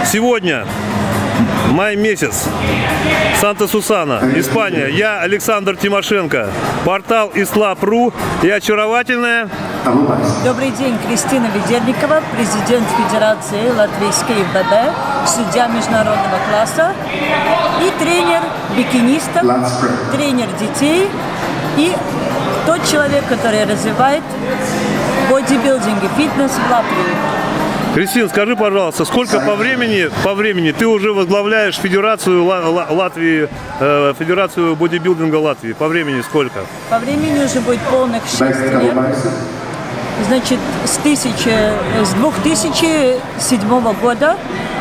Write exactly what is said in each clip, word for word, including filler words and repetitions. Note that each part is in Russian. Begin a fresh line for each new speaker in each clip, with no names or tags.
Сегодня май месяц, Санта-Сусана, Испания. Я Александр Тимошенко, портал ислаб точка ру и очаровательная...
Добрый день, Кристина Ведерникова, президент Федерации Латвийской ИФББ, судья международного класса и тренер бикинистов, тренер детей и тот человек, который развивает бодибилдинг и фитнес в Латвии.
Кристина, скажи, пожалуйста, сколько по времени, по времени ты уже возглавляешь Федерацию Латвии, э, Федерацию бодибилдинга Латвии? По времени сколько?
По времени уже будет полных шесть лет. Значит, с, тысячи, с две тысячи седьмого года.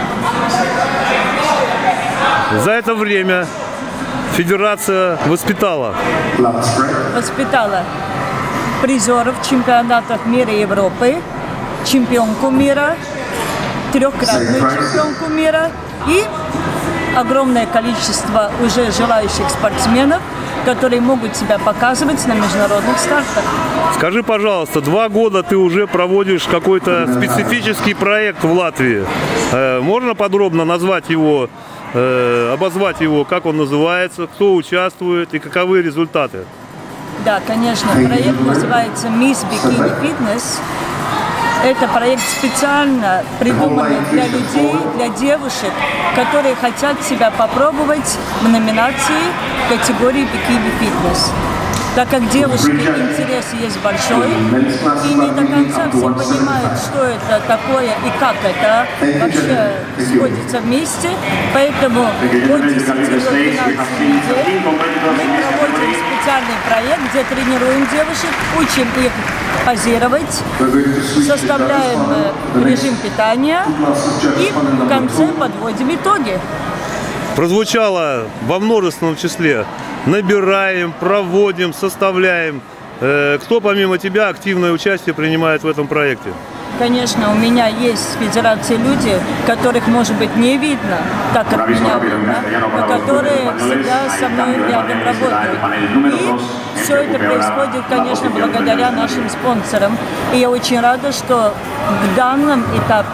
За это время Федерация воспитала?
Воспитала призеров чемпионатов мира и Европы, чемпионку мира, трехкратную чемпионку мира и огромное количество уже желающих спортсменов, которые могут себя показывать на международных стартах.
Скажи, пожалуйста, два года ты уже проводишь какой-то специфический проект в Латвии. Э, можно подробно назвать его, э, обозвать его, как он называется, кто участвует и каковы результаты?
Да, конечно. Проект называется Miss Bikini Fitness. Это проект специально придуманный для людей, для девушек, которые хотят себя попробовать в номинации категории бикини-фитнес. Так как девушки интерес есть большой, и не до конца все понимают, что это такое и как это вообще сходится вместе, поэтому от десяти до двенадцати недель мы проводим специальный проект, где тренируем девушек, учим их позировать, составляем режим питания и в конце подводим итоги.
Прозвучало во множественном числе. Набираем, проводим, составляем. Кто помимо тебя активное участие принимает в этом проекте?
Конечно, у меня есть в Федерации люди, которых, может быть, не видно, так как меня видно, но которые всегда со мной рядом работают. И все это происходит, конечно, благодаря нашим спонсорам. И я очень рада, что в данном этапе,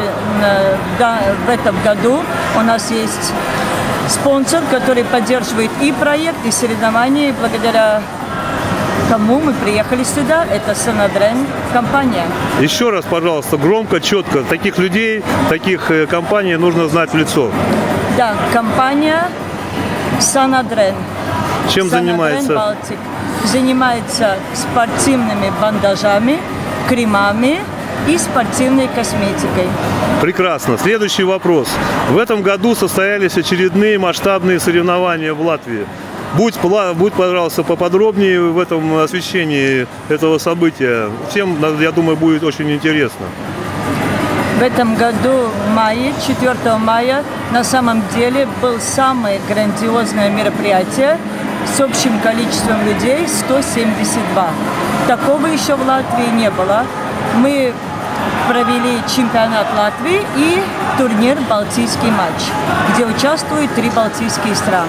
в этом году у нас есть спонсор, который поддерживает и проект, и соревнования, и благодаря кому мы приехали сюда, это Санадрен компания.
Еще раз, пожалуйста, громко, четко. Таких людей, таких компаний нужно знать в лицо.
Да, компания Санадрен.
Чем занимается?
Балтик. Занимается спортивными бандажами, кремами и спортивной косметикой.
Прекрасно. Следующий вопрос. В этом году состоялись очередные масштабные соревнования в Латвии. Будь, будь, пожалуйста, поподробнее в этом освещении этого события. Всем, я думаю, будет очень интересно.
В этом году, в мае, четвёртого мая, на самом деле было самое грандиозное мероприятие с общим количеством людей сто семьдесят два. Такого еще в Латвии не было. Мы провели чемпионат Латвии и турнир «Балтийский матч», где участвуют три балтийские страны.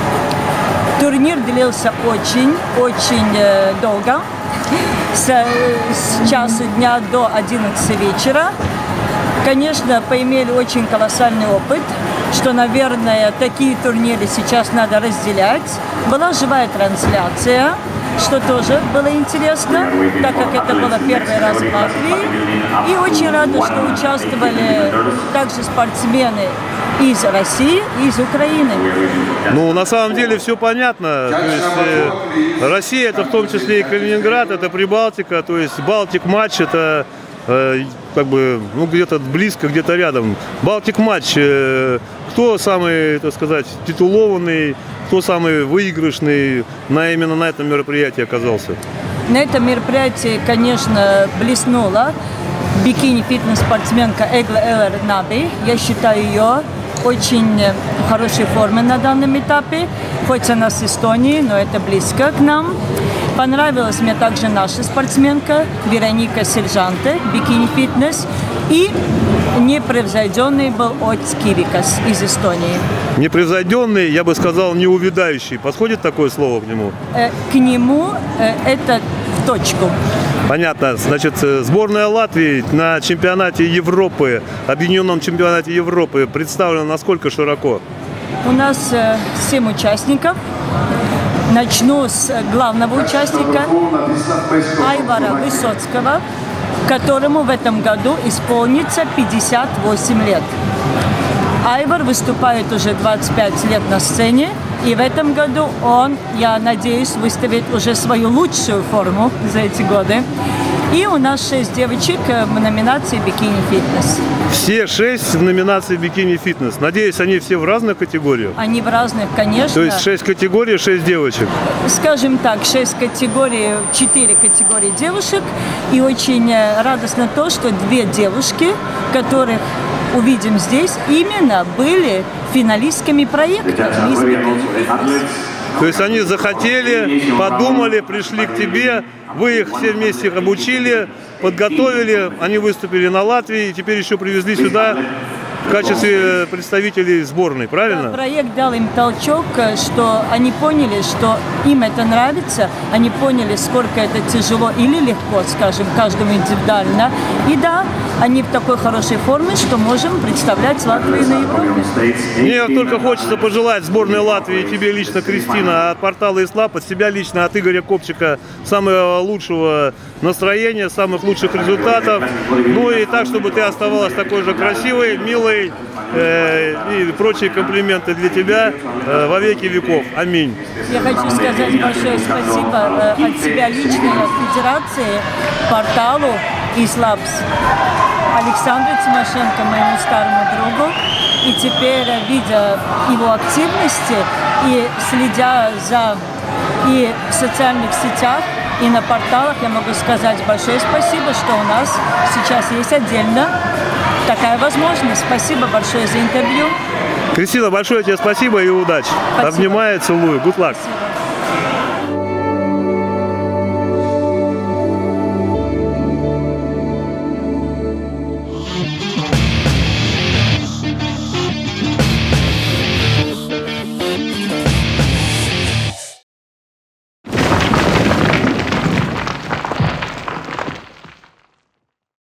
Турнир длился очень-очень э, долго, с, с часу дня до одиннадцати вечера. Конечно, поимели очень колоссальный опыт, что, наверное, такие турниры сейчас надо разделять. Была живая трансляция, что тоже было интересно, так как это было первый раз в Латвии. И очень рада, что участвовали также спортсмены из России и из Украины.
Ну, на самом деле все понятно. То есть, э, Россия — это в том числе и Калининград, это Прибалтика, то есть Балтик матч — это э, как бы, ну, где-то близко, где-то рядом. Балтик матч, э, кто самый, так сказать, титулованный, кто самый выигрышный на, именно на этом мероприятии оказался?
На этом мероприятии, конечно, блеснула бикини-фитнес-спортсменка Эгла Элер Наби. Я считаю ее очень в хорошей форме на данном этапе, хоть она с Эстонии, но это близко к нам. Понравилась мне также наша спортсменка Вероника Сержанте, бикини-фитнес, и непревзойденный был Отс Кивикас из Эстонии.
Непревзойденный, я бы сказал, неувядающий. Подходит такое слово к нему?
Э, к нему э, это в точку.
Понятно. Значит, сборная Латвии на чемпионате Европы, объединенном чемпионате Европы, представлена насколько широко?
У нас семь участников. Начну с главного участника Айвара Высоцкого, которому в этом году исполнится пятьдесят восемь лет. Айвар выступает уже двадцать пять лет на сцене, и в этом году он, я надеюсь, выставит уже свою лучшую форму за эти годы. И у нас шесть девочек в номинации «Бикини-фитнес».
Все шесть в номинации «Бикини-фитнес». Надеюсь, они все в разных категориях?
Они в разных, конечно.
То есть шесть категорий, шесть девочек?
Скажем так, шесть категорий, четыре категории девушек. И очень радостно то, что две девушки, которых увидим здесь, именно были финалистками проекта «Мисс Бикини-фитнес».
То есть они захотели, подумали, пришли к тебе, вы их все вместе обучили, подготовили, они выступили на Латвии и теперь еще привезли сюда в качестве представителей сборной, правильно?
Проект дал им толчок, что они поняли, что им это нравится, они поняли, сколько это тяжело или легко, скажем, каждому индивидуально. И да, они в такой хорошей форме, что можем представлять Латвию на Европе.
Мне только хочется пожелать сборной Латвии, тебе лично, Кристина, от портала ИСЛАП, от себя лично, от Игоря Копчика, самого лучшего настроения, самых лучших результатов. Ну и так, чтобы ты оставалась такой же красивой, милой э, и прочие комплименты для тебя э, во веки веков. Аминь.
Я хочу сказать большое спасибо э, от себя лично Федерации, порталу ИСЛАПС, Александру Тимошенко, моему старому другу. И теперь, видя его активности и следя за и в социальных сетях, и на порталах, я могу сказать большое спасибо, что у нас сейчас есть отдельно такая возможность. Спасибо большое за интервью.
Кристина, большое тебе спасибо и удачи. Спасибо. Обнимаю, целую. Good luck.
Спасибо.